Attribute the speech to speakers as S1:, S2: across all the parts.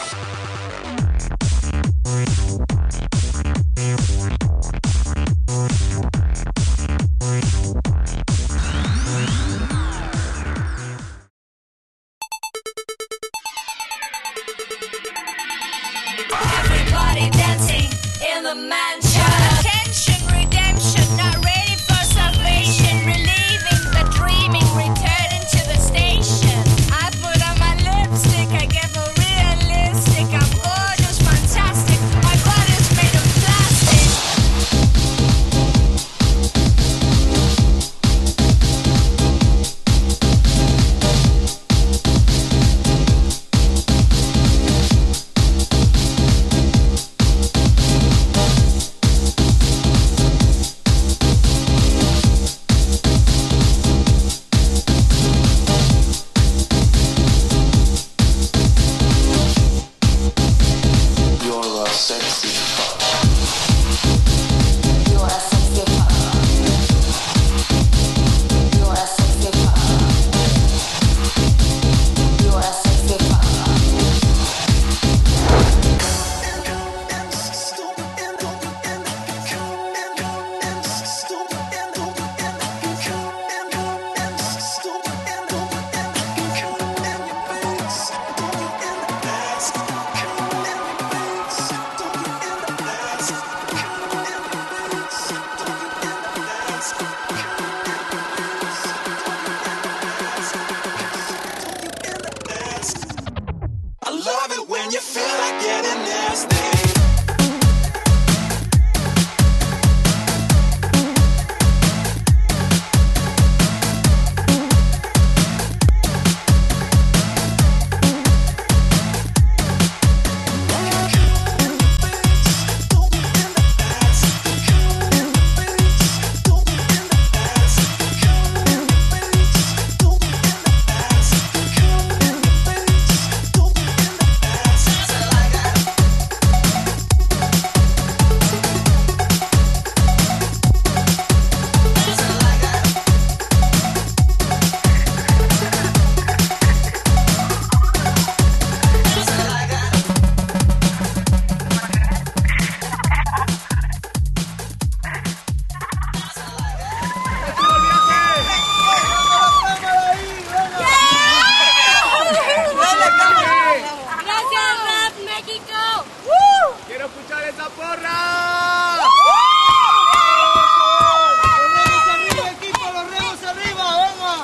S1: Everybody dancing in the mansion. Attention, redemption, not ready for salvation. Relieving the dreaming, returning to the station. I put on my lipstick, I get more realistic. I'm gorgeous, fantastic. My body's made of plastic.
S2: I love it when you feel like getting nasty.
S3: ¡Quiero escuchar esa porra!
S4: ¡Arriba, equipo! ¡Los remos arriba! ¡Venga!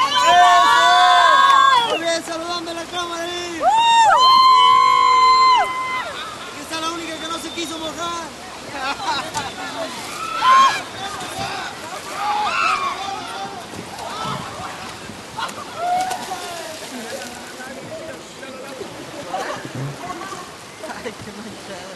S4: Muy bien, saludando a la cámara ahí. Aquí está la única que no se quiso mojar. Ay, qué manchada.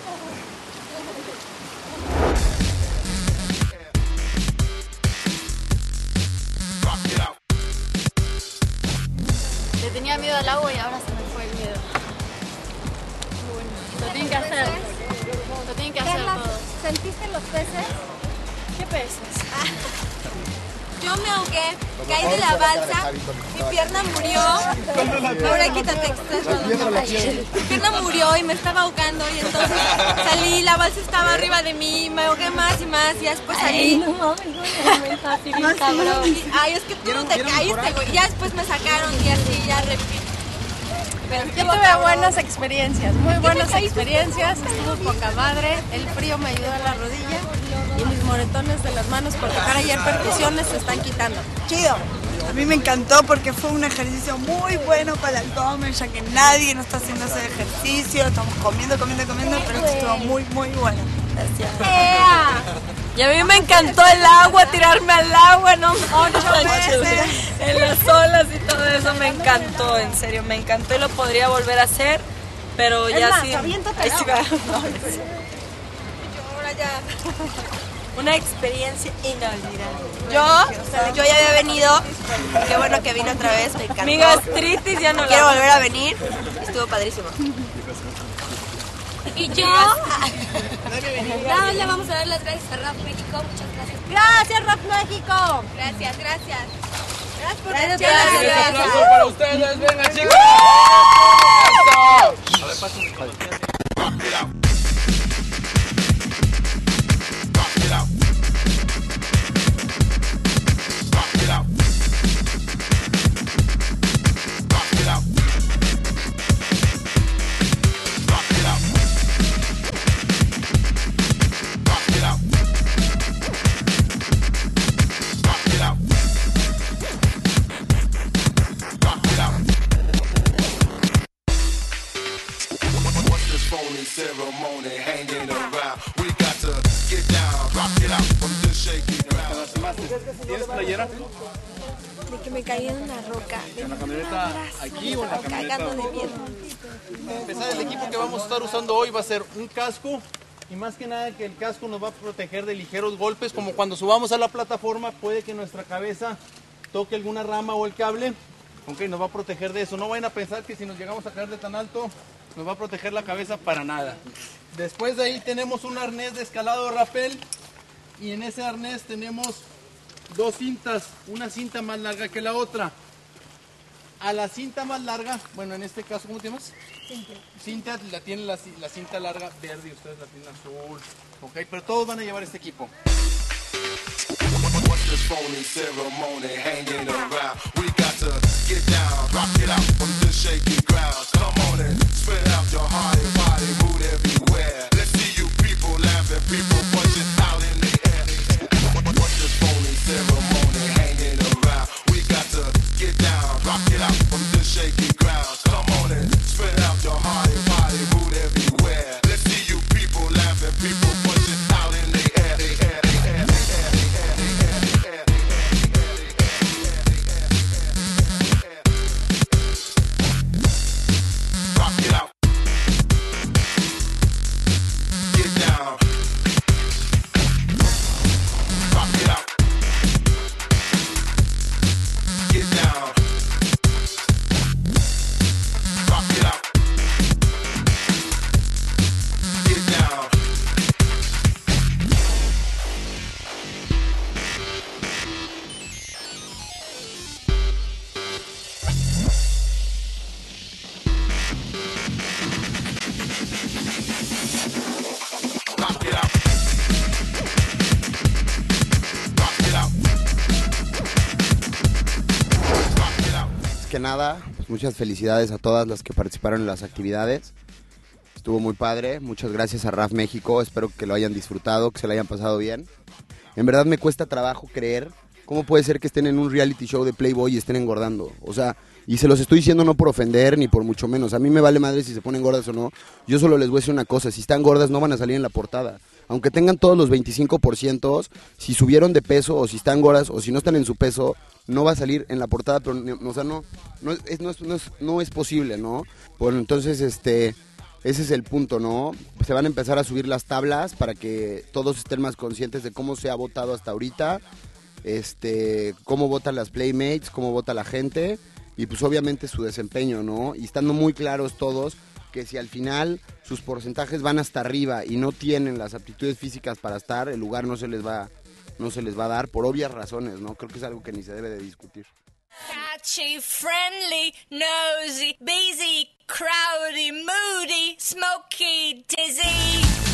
S5: Le tenía miedo al agua y ahora se me fue el miedo. Bueno, lo tienen que hacer. Lo tienen que hacer todo.
S6: ¿Sentiste los peces?
S5: ¿Qué peces?
S6: Yo me ahogué, caí de la balsa, mi pierna murió. Ahora quítate mi pierna murió y me estaba ahogando y entonces salí, la balsa estaba arriba de mí, me ahogué más y más y después salí.
S5: Ay, no mames, no me facilita, cabrón.
S6: Ay, es que tú no te caíste, güey. Ya después me sacaron y así ya repito.
S5: Yo tuve buenas experiencias, muy buenas experiencias, estuvo poca madre, el frío me ayudó a la rodilla y mis moretones de las manos por tocar ayer percusiones se están quitando.
S4: Chido. A mí me encantó porque fue un ejercicio muy bueno para el abdomen, ya que nadie no está haciendo ese ejercicio. Estamos comiendo, pero estuvo muy bueno. Gracias.
S5: Y a mí me encantó el agua, tirarme al agua, no 8 veces en las olas y todo eso, me encantó, en serio, me encantó y lo podría volver a hacer, pero ya
S6: más,
S5: sí.
S6: aviéntate
S5: Ahí
S6: al
S5: sí
S6: agua.
S5: va.
S6: Ahora ya.
S5: Una experiencia inolvidable.
S6: Yo ya había venido, qué bueno que vine otra vez, me encantó.
S5: Mi gastritis ya no
S6: Quiero
S5: la...
S6: volver a venir, estuvo padrísimo. Y yo, nada más le vamos a dar las gracias a Rap México, muchas gracias.
S5: Gracias, Rap México.
S6: Gracias. Gracias por
S5: Gracias.
S6: gracias.
S3: Un aplauso para ustedes, venga chicos. Eso. paso.
S2: Ceremony hanging around. We got to get down, rock it out from this shaky ground.
S3: ¿Tienes playera?
S6: De que me caí en una roca.
S3: ¿En la camioneta aquí o en la camioneta?
S6: Cagando de miedo.
S3: Empezar el equipo que vamos a estar usando hoy va a ser un casco y más que nada que el casco nos va a proteger de ligeros golpes, como cuando subamos a la plataforma puede que nuestra cabeza toque alguna rama o el cable, aunque nos va a proteger de eso. No vayan a pensar que si nos llegamos a caer de tan alto nos va a proteger la cabeza para nada. Después de ahí tenemos un arnés de escalado rappel y en ese arnés tenemos dos cintas, una cinta más larga que la otra. A la cinta más larga, bueno, en este caso, ¿cómo te llamas? Cintia la tiene la cinta larga verde y ustedes la tienen azul. Ok, pero todos van a llevar este equipo.
S2: What's this phony ceremony hanging around? We got to get down, rock it out from this shaky ground. Come on and spread out your heart and body, move everywhere. Let's see you people laughing, people punching out in the air. What's this phony ceremony hanging around? We got to get down, rock it out from this shaky ground. Come on and spread out your heart and body, move everywhere. Let's see you people laughing, people punching out in the air. Rock it out. Get down. Rock it out. Get down. Rock it out. Get down. Rock it out. Rock it out. Rock it out.
S7: Más que nada, pues muchas felicidades a todas las que participaron en las actividades. Estuvo muy padre, muchas gracias a RAF México, espero que lo hayan disfrutado, que se lo hayan pasado bien. En verdad me cuesta trabajo creer cómo puede ser que estén en un reality show de Playboy y estén engordando. O sea, y se los estoy diciendo no por ofender ni por mucho menos. A mí me vale madre si se ponen gordas o no. Yo solo les voy a decir una cosa, si están gordas no van a salir en la portada. Aunque tengan todos los 25%, si subieron de peso o si están gordas o si no están en su peso, no va a salir en la portada, pero o sea, no es posible, ¿no? Bueno, entonces ese es el punto, ¿no? Se van a empezar a subir las tablas para que todos estén más conscientes de cómo se ha votado hasta ahorita, cómo votan las Playmates, cómo vota la gente y pues obviamente su desempeño, ¿no? Y estando muy claros todos que si al final sus porcentajes van hasta arriba y no tienen las aptitudes físicas para estar, el lugar no se les va a dar por obvias razones, ¿no? Creo que es algo que ni se debe de discutir.
S1: Catchy, friendly, nosy, busy, crowdy, moody, smoky, dizzy.